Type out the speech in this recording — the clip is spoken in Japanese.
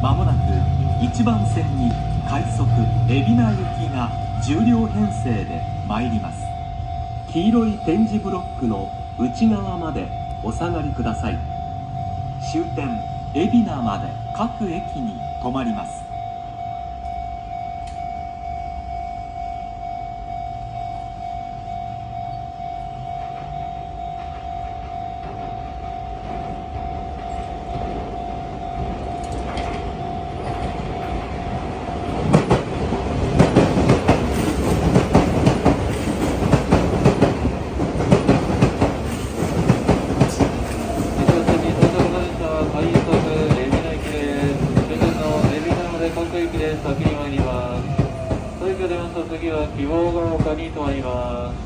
まもなく1番線に快速海老名行きが10両編成で参ります。黄色い点字ブロックの内側までお下がりください。終点海老名まで各駅に停まります。 先に参ります。東京出ますと次は希望が丘に停まります。